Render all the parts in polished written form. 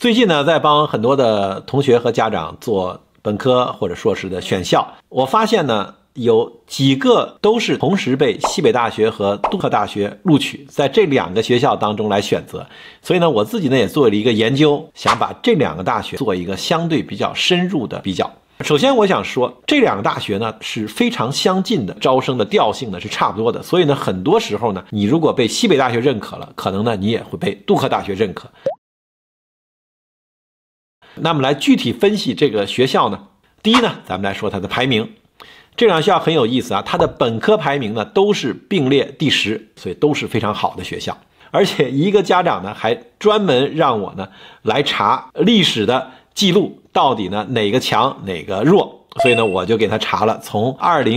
最近呢，在帮很多的同学和家长做本科或者硕士的选校，我发现呢，有几个都是同时被西北大学和杜克大学录取，在这2个学校当中来选择。所以呢，我自己呢也做了一个研究，想把这2个大学做一个相对比较深入的比较。首先我想说，这2个大学呢是非常相近的，招生的调性呢是差不多的，所以呢，很多时候呢，你如果被西北大学认可了，可能呢你也会被杜克大学认可。那么来具体分析这个学校呢，第一呢，咱们来说它的排名。这2个学校很有意思啊，它的本科排名呢都是并列第10，所以都是非常好的学校。而且一个家长呢还专门让我呢来查历史的记录，到底呢哪个强哪个弱，所以呢我就给他查了从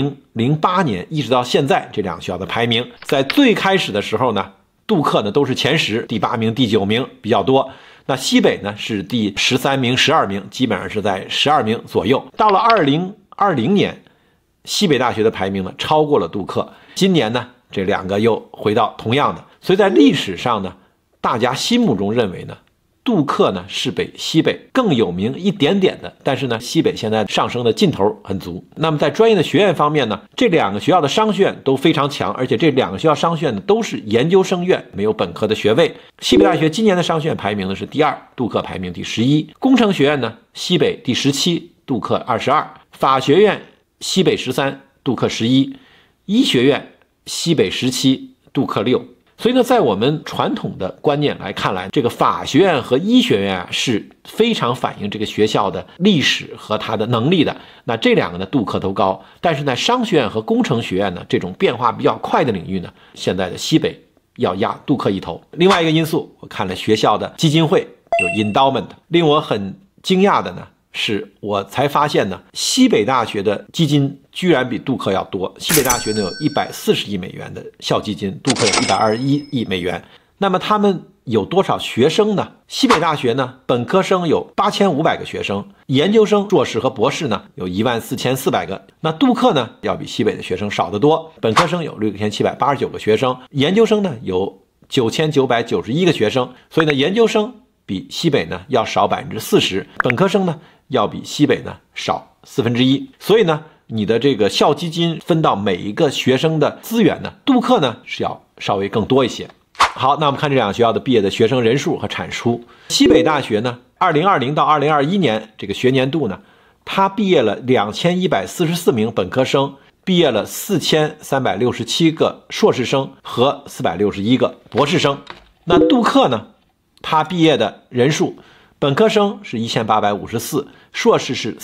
2008年一直到现在这2个学校的排名。在最开始的时候呢，杜克呢都是前10，第8名第9名比较多，那西北呢是第13名12名，基本上是在12名左右。到了2020年，西北大学的排名呢超过了杜克，今年呢这2个又回到同样的，所以在历史上呢，大家心目中认为呢，杜克呢是比西北更有名一点点的，但是呢，西北现在上升的劲头很足。那么在专业的学院方面呢，这2个学校的商学院都非常强，而且这2个学校商学院呢都是研究生院，没有本科的学位。西北大学今年的商学院排名呢是第2，杜克排名第11。工程学院呢，西北第17，杜克22。法学院西北13，杜克11。医学院西北17，杜克6。所以呢，在我们传统的观念来看来，这个法学院和医学院是非常反映这个学校的历史和它的能力的。那这2个呢，杜克都高，但是呢，商学院和工程学院呢，这种变化比较快的领域呢，现在的西北要压杜克一头。另外一个因素，我看了学校的基金会，就是 endowment， 令我很惊讶的呢，是我才发现呢，西北大学的基金居然比杜克要多。西北大学呢有140亿美元的校基金，杜克有121亿美元。那么他们有多少学生呢？西北大学呢，本科生有8500个学生，研究生、硕士和博士呢有14400个。那杜克呢要比西北的学生少得多，本科生有6789个学生，研究生呢有9991个学生。所以呢，研究生比西北呢要少40%，本科生呢要比西北呢少1/4。所以呢，你的这个校基金分到每一个学生的资源呢，杜克呢是要稍微更多一些。好，那我们看这2个学校的毕业的学生人数和产出。西北大学呢，2020到2021年这个学年度呢，它毕业了2144名本科生，毕业了4367个硕士生和461个博士生。那杜克呢，他毕业的人数，本科生是1854，硕士是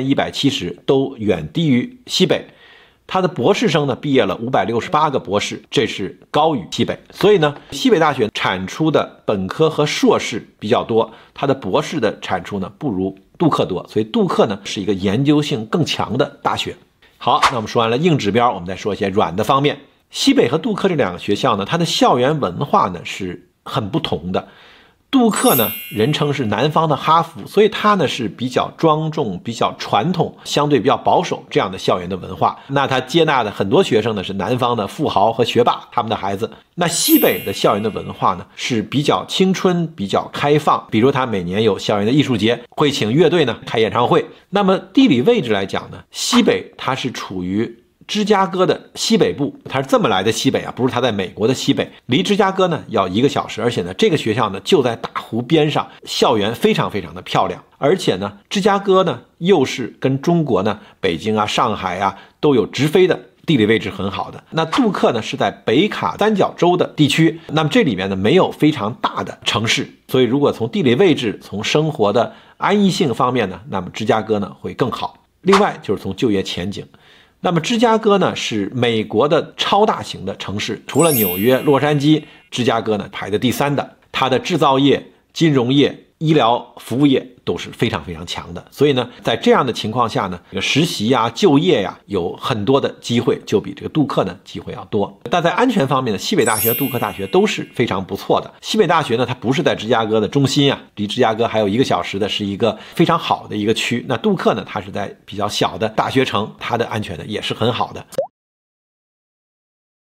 3170，都远低于西北。他的博士生呢，毕业了568个博士，这是高于西北。所以呢，西北大学产出的本科和硕士比较多，他的博士的产出呢不如杜克多，所以杜克呢是一个研究性更强的大学。好，那我们说完了硬指标，我们再说一些软的方面。西北和杜克这2个学校呢，它的校园文化呢是很不同的。杜克呢，人称是南方的哈佛，所以它呢是比较庄重、比较传统、相对比较保守这样的校园的文化。那它接纳的很多学生呢是南方的富豪和学霸，他们的孩子。那西北的校园的文化呢是比较青春、比较开放，比如它每年有校园的艺术节，会请乐队呢开演唱会。那么地理位置来讲呢，西北它是处于芝加哥的西北部，它是这么来的西北啊，不是它在美国的西北，离芝加哥呢要1个小时，而且呢这个学校呢就在大湖边上，校园非常非常的漂亮，而且呢芝加哥呢又是跟中国呢北京啊、上海啊都有直飞的，地理位置很好的。那杜克呢是在北卡三角洲的地区，那么这里面呢没有非常大的城市，所以如果从地理位置、从生活的安逸性方面呢，那么芝加哥呢会更好。另外就是从就业前景，那么芝加哥呢是美国的超大型的城市，除了纽约、洛杉矶，芝加哥呢排在第3的。它的制造业、金融业、医疗服务业都是非常非常强的。所以呢，在这样的情况下呢，这个实习呀、就业呀有很多的机会，就比这个杜克呢机会要多。但在安全方面呢，西北大学、杜克大学都是非常不错的。西北大学呢，它不是在芝加哥的中心啊，离芝加哥还有1个小时的，是一个非常好的一个区。那杜克呢，它是在比较小的大学城，它的安全呢也是很好的。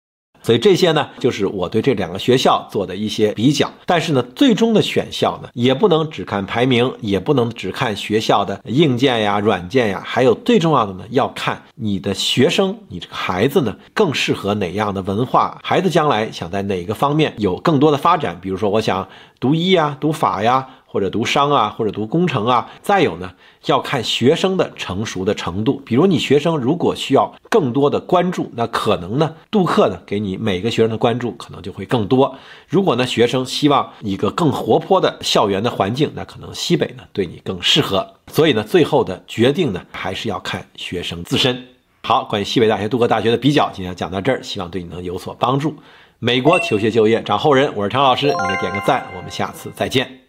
所以这些呢，就是我对这2个学校做的一些比较。但是呢，最终的选校呢，也不能只看排名，也不能只看学校的硬件呀、软件呀，还有最重要的呢，要看你的学生，你这个孩子呢，更适合哪样的文化，孩子将来想在哪个方面有更多的发展。比如说，我想读医呀、读法呀，或者读商啊，或者读工程啊。再有呢，要看学生的成熟的程度。比如你学生如果需要更多的关注，那可能呢，杜克呢给你每个学生的关注可能就会更多。如果呢，学生希望一个更活泼的校园的环境，那可能西北呢对你更适合。所以呢，最后的决定呢，还是要看学生自身。好，关于西北大学、杜克大学的比较，今天讲到这儿，希望对你能有所帮助。美国求学就业找后人，我是常老师，你给点个赞，我们下次再见。